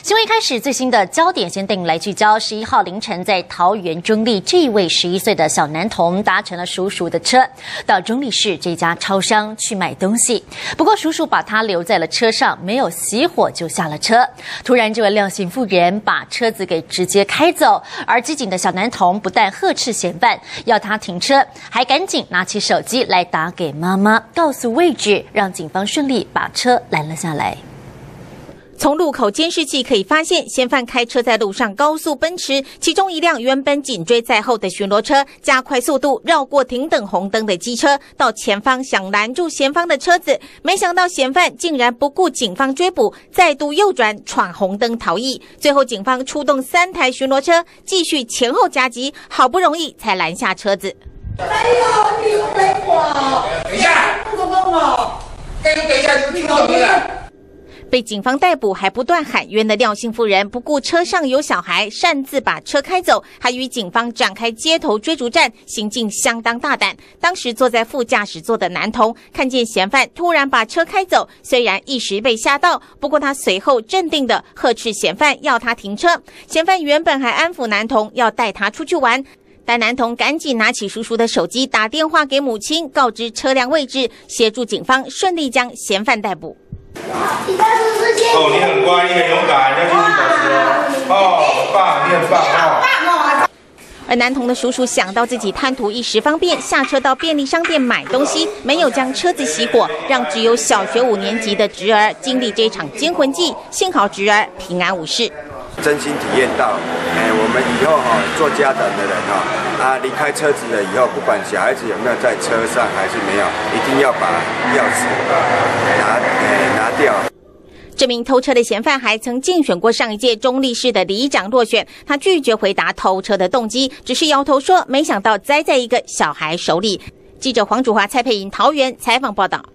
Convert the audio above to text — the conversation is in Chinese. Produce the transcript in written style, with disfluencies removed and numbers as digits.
新闻一开始，最新的焦点先带你来聚焦。11号凌晨，在桃园中坜，这一位11岁的小男童搭乘了叔叔的车，到中坜市这家超商去买东西。不过，叔叔把他留在了车上，没有熄火就下了车。突然，这位廖姓妇人把车子给直接开走，而机警的小男童不但呵斥嫌犯要他停车，还赶紧拿起手机来打给妈妈，告诉位置，让警方顺利把车拦了下来。 从路口监视器可以发现，嫌犯开车在路上高速奔驰，其中一辆原本紧追在后的巡逻车加快速度绕过停等红灯的机车，到前方想拦住前方的车子，没想到嫌犯竟然不顾警方追捕，再度右转闯红灯逃逸。最后警方出动3台巡逻车继续前后夹击，好不容易才拦下车子。 哎呦，你没我！等一下，不能动了。等一下，你听到没有？ 被警方逮捕还不断喊冤的廖姓妇人，不顾车上有小孩，擅自把车开走，还与警方展开街头追逐战，行径相当大胆。当时坐在副驾驶座的男童看见嫌犯突然把车开走，虽然一时被吓到，不过他随后镇定地呵斥嫌犯要他停车。嫌犯原本还安抚男童要带他出去玩。 但男童赶紧拿起叔叔的手机打电话给母亲，告知车辆位置，协助警方顺利将嫌犯逮捕。 哦，你很乖，你很勇敢，要继续保持哦。哦，很棒，你很棒哦。 而男童的叔叔想到自己贪图一时方便，下车到便利商店买东西，没有将车子熄火，让只有小学5年级的侄儿经历这场惊魂记，幸好侄儿平安无事。 真心体验到，我们以后做家长的人离开车子了以后，不管小孩子有没有在车上还是没有，一定要把钥匙拿掉。 这名偷车的嫌犯还曾竞选过上一届中坜市的里长落选，他拒绝回答偷车的动机，只是摇头说没想到栽在一个小孩手里。记者黄祖华、蔡佩莹桃园采访报道。